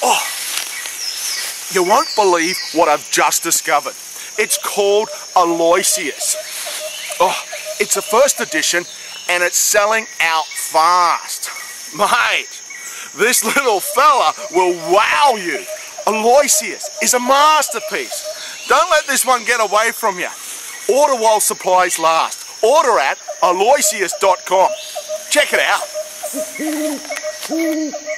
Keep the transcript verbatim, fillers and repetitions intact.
Oh, you won't believe what I've just discovered. It's called Aloysius. Oh, it's a first edition and it's selling out fast. Mate, this little fella will wow you. Aloysius is a masterpiece. Don't let this one get away from you. Order while supplies last. Order at aloysius dot com. Check it out.